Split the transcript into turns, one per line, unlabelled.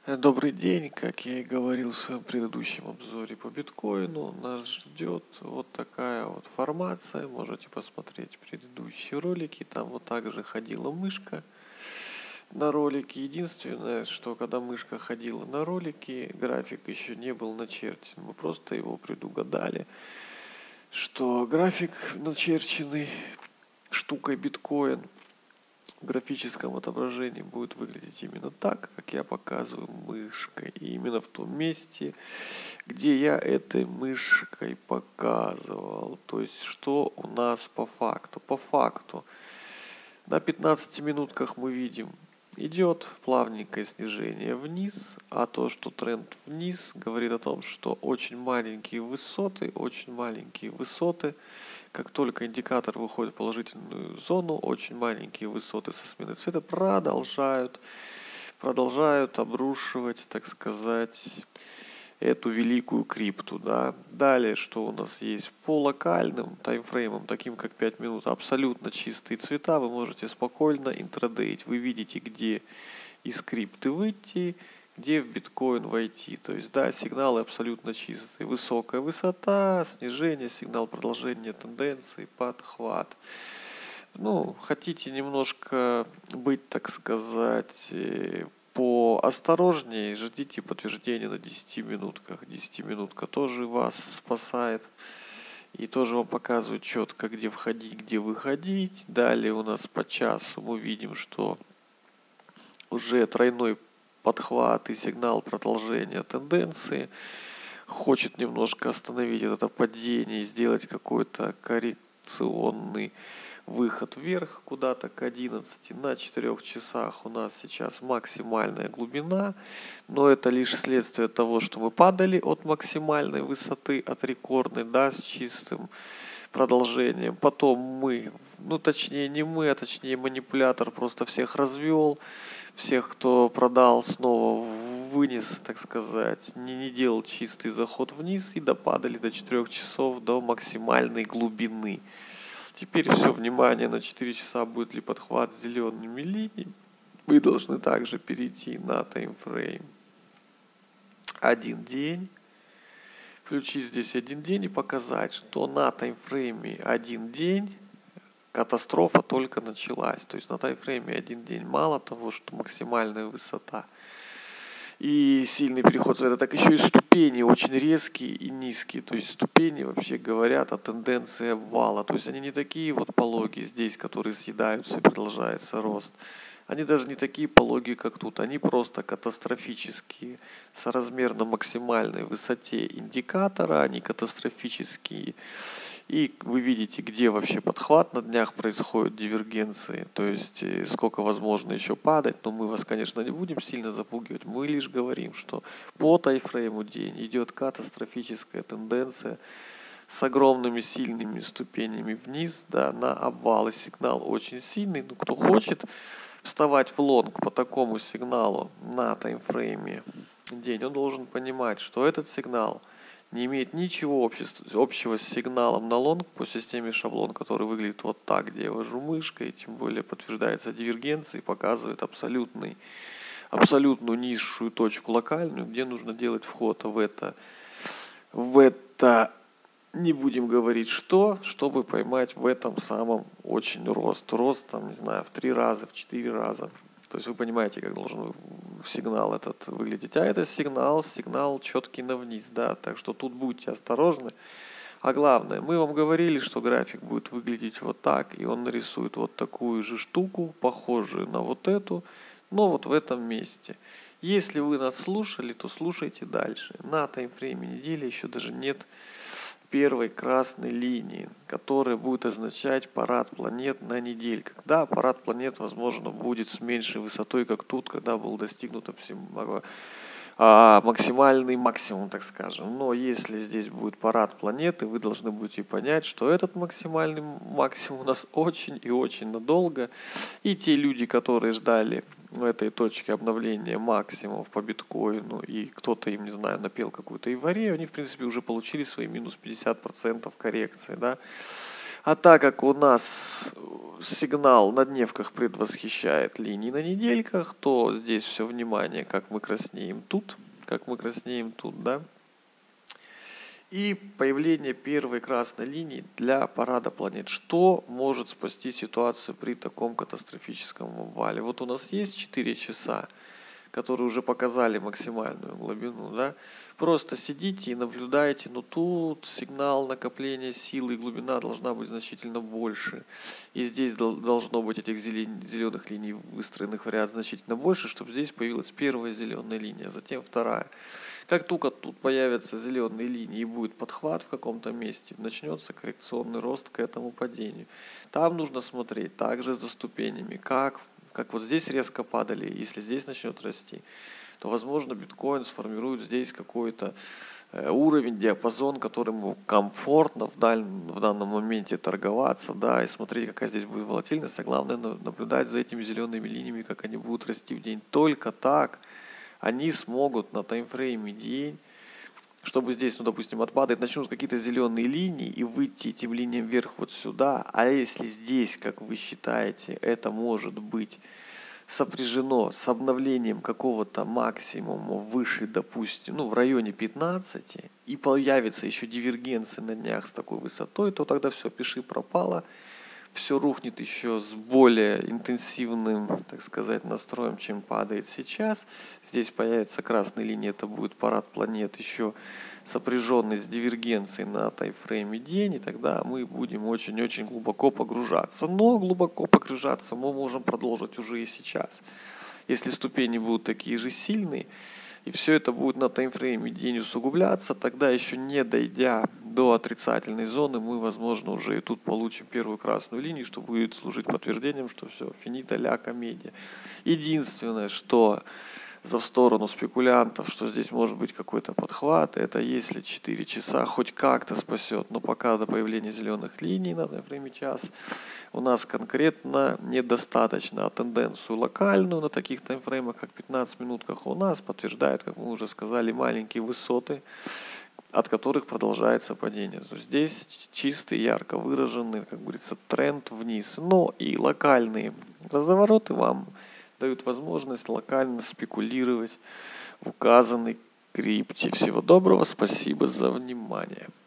Добрый день, как я и говорил в своем предыдущем обзоре по биткоину, нас ждет вот такая вот формация. Можете посмотреть предыдущие ролики, там вот так же ходила мышка на ролике. Единственное, что когда мышка ходила на ролике, график еще не был начерчен. Мы просто его предугадали, что график начерченный штукой биткоин в графическом отображении будет выглядеть именно так, как я показываю мышкой. И именно в том месте, где я этой мышкой показывал. То есть, что у нас по факту? По факту, на 15 минутках мы видим, идет плавненькое снижение вниз, а то, что тренд вниз, говорит о том, что очень маленькие высоты, как только индикатор выходит в положительную зону, очень маленькие высоты со сменой цвета продолжают обрушивать, так сказать, эту великую крипту. Да. Далее, что у нас есть по локальным таймфреймам, таким как 5 минут, абсолютно чистые цвета, вы можете спокойно интрадеить. Вы видите, где из крипты выйти, где в биткоин войти. То есть, да, сигналы абсолютно чистые. Высокая высота, снижение, сигнал продолжения тенденции, подхват. Хотите немножко быть, так сказать, поосторожнее, ждите подтверждения на 10 минутках. 10-минутка тоже вас спасает. И тоже вам показывает четко, где входить, где выходить. Далее у нас по часу мы видим, что уже тройной подхват и сигнал продолжения тенденции. Хочет немножко остановить это падение и сделать какой-то коррекционный выход вверх куда-то к 11. На 4 часах у нас сейчас максимальная глубина, но это лишь следствие того, что мы падали от максимальной высоты, от рекордной, да, с чистым продолжением. Потом точнее манипулятор просто всех развел, всех, кто продал, снова вынес, так сказать, не делал чистый заход вниз и допадали до 4 часов до максимальной глубины. Теперь все, внимание, на 4 часа будет ли подхват зелеными линиями. Вы должны также перейти на таймфрейм 1 день. Включить здесь 1 день и показать, что на таймфрейме 1 день катастрофа только началась. То есть на таймфрейме 1 день мало того, что максимальная высота и сильный переход цвета, так еще и ступени очень резкие и низкие. То есть ступени вообще говорят о тенденции обвала. То есть они не такие вот пологие здесь, которые съедаются и продолжается рост. Они даже не такие пологие, как тут. Они просто катастрофические. Соразмерно максимальной высоте индикатора. Они катастрофические. И вы видите, где вообще подхват на днях происходит, дивергенции. То есть сколько возможно еще падать. Но мы вас, конечно, не будем сильно запугивать. Мы лишь говорим, что по таймфрейму день идет катастрофическая тенденция с огромными сильными ступенями вниз, да, на обвал. И сигнал очень сильный. Но кто хочет вставать в лонг по такому сигналу на таймфрейме день, он должен понимать, что этот сигнал не имеет ничего общего с сигналом на лонг по системе шаблон, который выглядит вот так, где я вожу мышкой, тем более подтверждается дивергенцией, показывает абсолютную низшую точку локальную, где нужно делать вход в это не будем говорить что, чтобы поймать в этом самом очень рост, там, не знаю, в 3 раза, в 4 раза. То есть вы понимаете, как должен сигнал этот выглядеть. А это сигнал четкий на вниз, да. Так что тут будьте осторожны. А главное, мы вам говорили, что график будет выглядеть вот так, и он нарисует вот такую же штуку, похожую на вот эту, но вот в этом месте. Если вы нас слушали, то слушайте дальше. На таймфрейме недели еще даже нет первой красной линии, которая будет означать парад планет на недельках. Да, парад планет, возможно, будет с меньшей высотой, как тут, когда был достигнут максимальный максимум, так скажем. Но если здесь будет парад планеты, вы должны будете понять, что этот максимальный максимум у нас очень и очень надолго. И те люди, которые ждали в этой точке обновления максимумов по биткоину, и кто-то им, не знаю, напел какую-то эйфорию, они, в принципе, уже получили свои минус 50% коррекции, да. А так как у нас сигнал на дневках предвосхищает линии на недельках, то здесь все внимание, как мы краснеем тут, да. И появление первой красной линии для парада планет. Что может спасти ситуацию при таком катастрофическом обвале? Вот у нас есть 4 часа, которые уже показали максимальную глубину, да, просто сидите и наблюдайте, но тут сигнал накопления силы и глубина должна быть значительно больше. И здесь должно быть этих зеленых линий, выстроенных в ряд, значительно больше, чтобы здесь появилась первая зеленая линия, затем вторая. Как только тут появятся зеленые линии и будет подхват в каком-то месте, начнется коррекционный рост к этому падению. Там нужно смотреть также за ступенями, как вот здесь резко падали, если здесь начнет расти, то, возможно, биткоин сформирует здесь какой-то уровень, диапазон, которым комфортно в данном моменте торговаться, да, и смотреть, какая здесь будет волатильность, а главное наблюдать за этими зелеными линиями, как они будут расти в день. Только так они смогут на таймфрейме день, чтобы здесь, допустим, отпадает, начнут какие-то зеленые линии и выйти этим линиям вверх вот сюда. А если здесь, как вы считаете, это может быть сопряжено с обновлением какого-то максимума выше, допустим, в районе 15, и появится еще дивергенция на днях с такой высотой, то тогда все, пиши пропало. Все рухнет еще с более интенсивным, так сказать, настроем, чем падает сейчас. Здесь появится красная линия, это будет парад планет, еще сопряженный с дивергенцией на таймфрейме день, и тогда мы будем очень-очень глубоко погружаться. Но глубоко погружаться мы можем продолжить уже и сейчас. Если ступени будут такие же сильные, и все это будет на таймфрейме день усугубляться, тогда еще не дойдя до отрицательной зоны, мы, возможно, уже и тут получим первую красную линию, что будет служить подтверждением, что все, финита ля комедия. Единственное, что в сторону спекулянтов, что здесь может быть какой-то подхват, это если 4 часа хоть как-то спасет, но пока до появления зеленых линий на таймфрейме час у нас конкретно недостаточно, а тенденцию локальную на таких таймфреймах, как 15 минутках, у нас подтверждает, как мы уже сказали, маленькие высоты, от которых продолжается падение. То есть здесь чистый, ярко выраженный, как говорится, тренд вниз. Но и локальные развороты вам дают возможность локально спекулировать в указанной крипте. Всего доброго, спасибо за внимание.